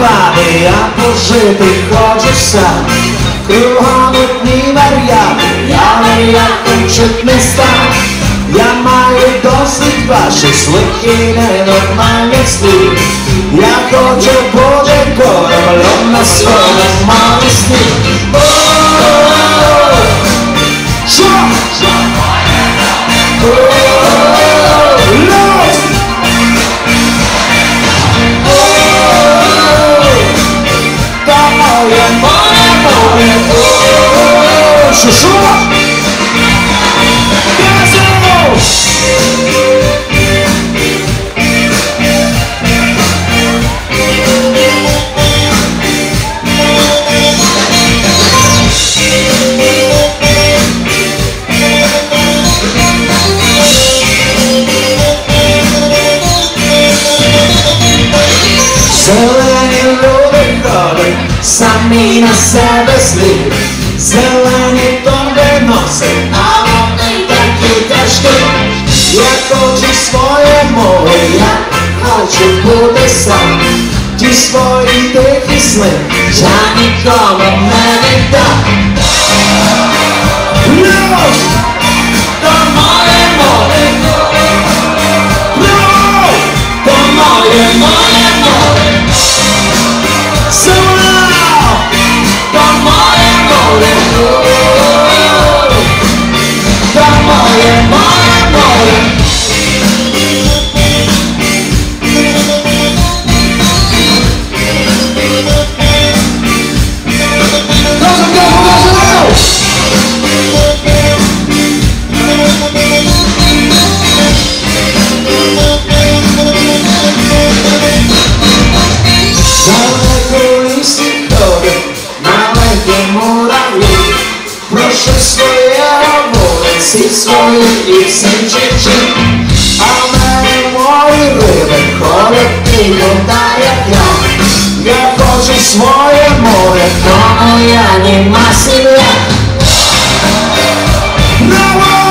mladý a po żytych chodzisz sam. Kruhom dní wariaty, ja wariatem czytny stan. Ja maję dosyć waszych słych i nenormalnych słów. Ja chodzę po dekorem, na swoim małym stylu. Zeleni ludy chody, sami na sebe zli. Zeleni torby nosy, a one takie też ty. Ja chodzi swoje moje, ja chodzę budę sam. Dziś swoich tych i sny, ja nikomu nie dam. Luz! To moje mody. Luz! To moje mody. Proszę swoje owoce i swoje i sędzieci. A my moje ryby, kolektywo tak jak ja. Ja chodzę swoje moje, to moja nie ma syna.